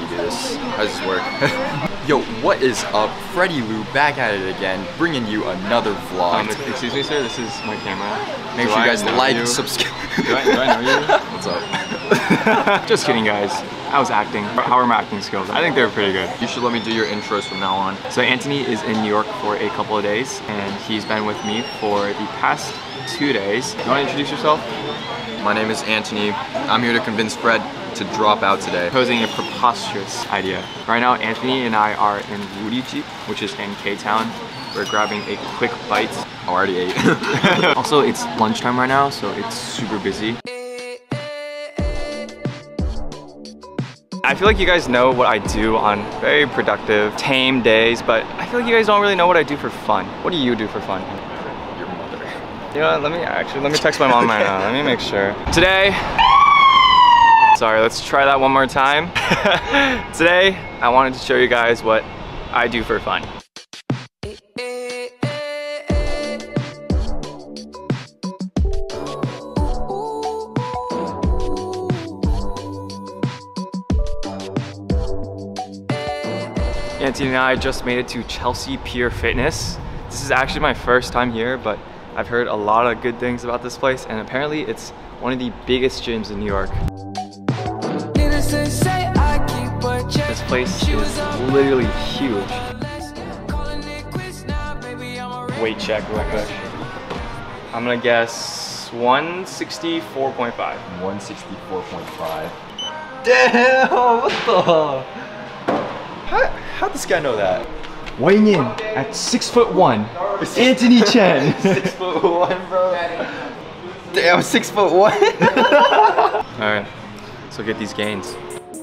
do this? How does this work? Yo, what is up? Freddie Lou back at it again, bringing you another vlog. Excuse me, sir. This is my camera. Make sure you guys like, subscribe. Do I know you? What's up? Just kidding, guys. I was acting. How are my acting skills? I think they were pretty good. You should let me do your intros from now on. So Anthony is in New York for a couple of days, and he's been with me for the past 2 days. You want to introduce yourself? My name is Anthony. I'm here to convince Fred to drop out today. Posing a preposterous idea. Right now, Anthony and I are in Woody Jeep, which is in K-Town. We're grabbing a quick bite. I already ate. Also, it's lunchtime right now, so it's super busy. I feel like you guys know what I do on very productive, tame days, but I feel like you guys don't really know what I do for fun. What do you do for fun? Your mother. You know what, let me text my mom right now. Let me make sure. Today, sorry, let's try that one more time. Today, I wanted to show you guys what I do for fun. Anthony and I just made it to Chelsea Pier Fitness. This is actually my first time here, but I've heard a lot of good things about this place, and apparently it's one of the biggest gyms in New York. This place is literally huge. Weight check real quick. I'm gonna guess 164.5. 164.5 Damn, what the? How'd this guy know that? Weighing in at 6'1", Anthony Chen. 6'1", bro. Damn, 6'1". Alright, so get these gains.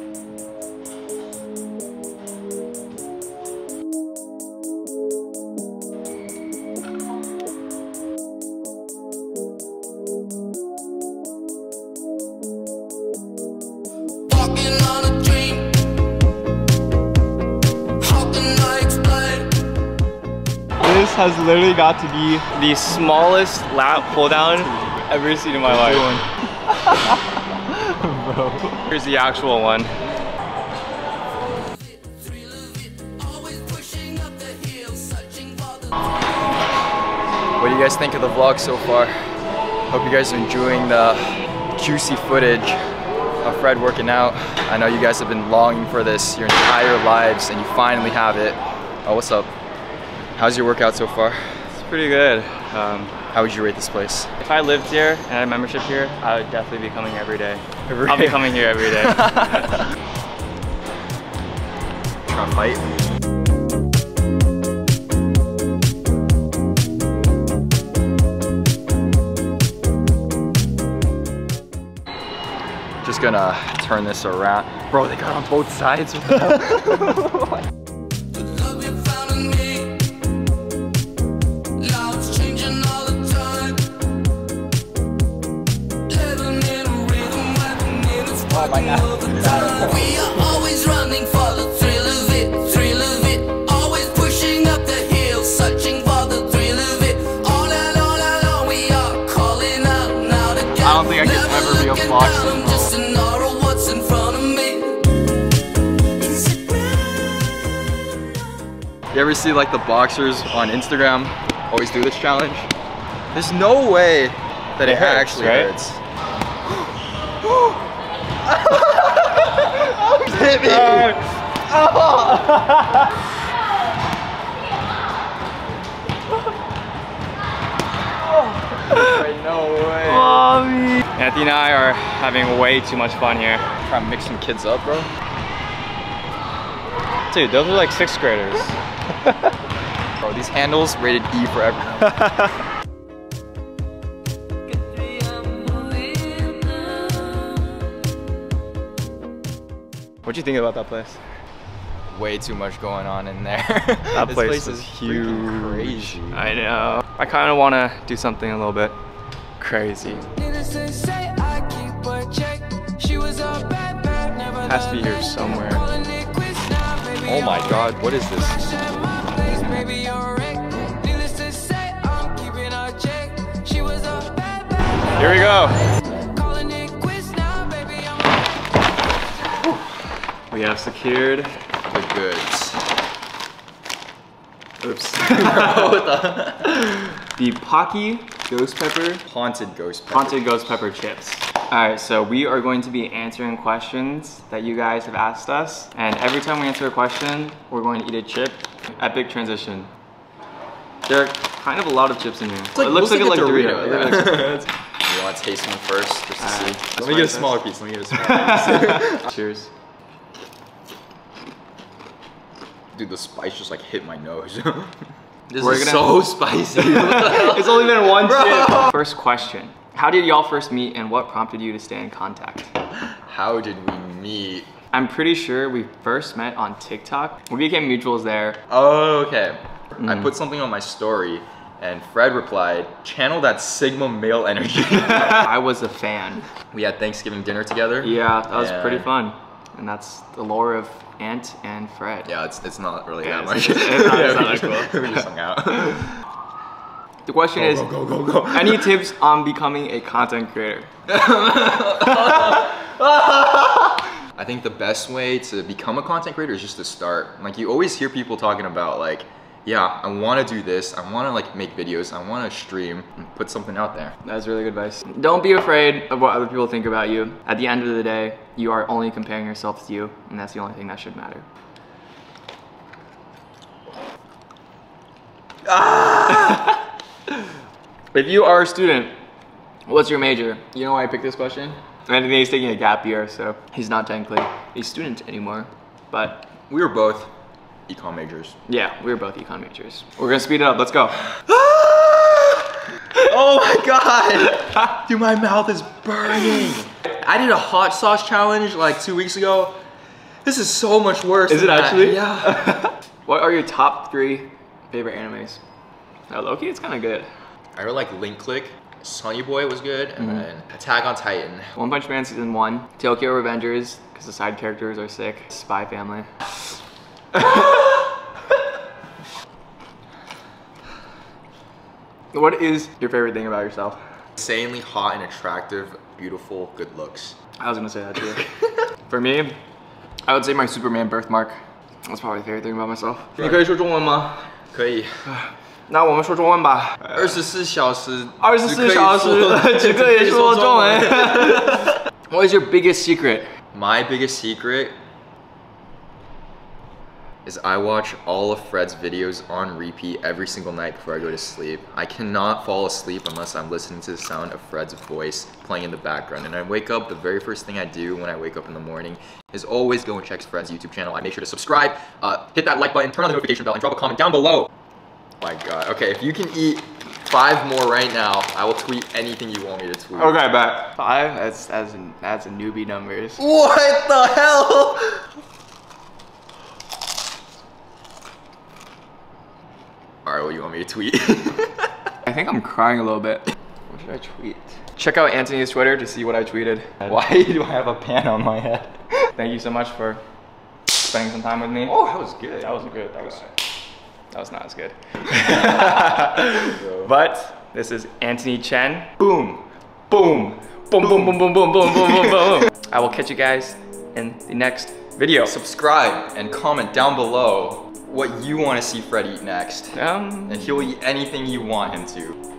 This has literally got to be the smallest lat pull down I've ever seen in my life. Bro. Here's the actual one. What do you guys think of the vlog so far? Hope you guys are enjoying the juicy footage of Fred working out. I know you guys have been longing for this your entire lives, and you finally have it. Oh, what's up? How's your workout so far? It's pretty good. How would you rate this place? If I lived here and had a membership here, I would definitely be coming every day. I'll be coming here every day. Try to fight. Just gonna turn this around. Bro, they got on both sides. Oh my God. We are always running for the thrill of it, always pushing up the hill, searching for the thrill of it. All along, we are calling out now to get. I don't think I could ever be a boxer. Just to know what's in front of me. You ever see like the boxers on Instagram always do this challenge? There's no way that it hurts, actually right? hurts. Hit me! No way. Mommy. Anthony and I are having way too much fun here. Trying to mix some kids up, bro. Dude, those are like 6th graders. Bro, these handles rated E for everyone. What'd you think about that place? Way too much going on in there. That This place is is huge. crazy. I know. I kind of want to do something a little bit crazy. Has to be here somewhere. Oh my God, what is this? Here we go. We have secured The goods. oops. The Pocky ghost pepper, Haunted ghost pepper. haunted ghost pepper chips. All right, so we are going to be answering questions that you guys have asked us. And every time we answer a question, we're going to eat a chip. Epic transition. There are kind of a lot of chips in here. Like, it looks like a like Dorito. Doritos. You want to taste one first, just to see? that's Let me fine, get a that's- smaller piece. Let me get a smaller piece. Cheers. Dude, the spice just like hit my nose. This We're is gonna- so spicy. What the hell? It's only been one Bro. chip. First question. How did y'all first meet and what prompted you to stay in contact? How did we meet? I'm pretty sure we first met on TikTok. We became mutuals there. Oh, okay. I put something on my story and Fred replied, channel that Sigma male energy. I was a fan. We had Thanksgiving dinner together. Yeah, that was pretty And- fun. And that's the lore of Ant and Fred. Yeah, it's not really Yeah, that much. it's not that cool. We just hung out. The question is, Go. any tips on becoming a content creator? I think the best way to become a content creator is just to start. Like you always hear people talking about like, yeah, I want to do this. I want to like make videos. I want to stream and put something out there. That's really good advice. Don't be afraid of what other people think about you. At the end of the day, you are only comparing yourself to you, and that's the only thing that should matter. If you are a student, what's your major? You know why I picked this question? Anthony is taking a gap year, so he's not technically a student anymore. But We were both econ majors. yeah, we were both econ majors. We're gonna speed it up, let's go. Oh my god! Dude, my mouth is burning. I did a hot sauce challenge like 2 weeks ago. This is so much worse. Is than it that. actually? Yeah. What are your top 3 favorite animes? Oh, Loki, it's kind of good. I really like Link Click. Sonny Boy was good, and then Attack on Titan. One Punch Man Season 1, Tokyo Revengers, because the side characters are sick, Spy Family. What is your favorite thing about yourself? Insanely hot and attractive, beautiful, good looks. I was gonna say that too. For me, I would say my Superman birthmark. That's probably the favorite thing about myself. 你可以说中文吗？ 可以。 那我们说中文吧。 24小时。 24小时只可以说中文。What is your biggest secret? My biggest secret is I watch all of Fred's videos on repeat every single night before I go to sleep. I cannot fall asleep unless I'm listening to the sound of Fred's voice playing in the background. And I wake up, the very first thing I do when I wake up in the morning is always go and check Fred's YouTube channel. I make sure to subscribe, hit that like button, turn on the notification bell, and drop a comment down below. My God, okay, if you can eat 5 more right now, I will tweet anything you want me to tweet. Okay, bet. 5? That's a newbie numbers. What the hell? Alright, what do you want me to tweet? I think I'm crying a little bit. What should I tweet? Check out Anthony's Twitter to see what I tweeted. Why do I have a pan on my head? Thank you so much for spending some time with me. Oh, that was good. That wasn't good. That was not as good. But this is Anthony Chen. Boom, boom, boom, boom, boom, boom, boom, boom, boom, boom, boom. I will catch you guys in the next video. Subscribe and comment down below what you want to see Fred eat next. And he'll eat anything you want him to.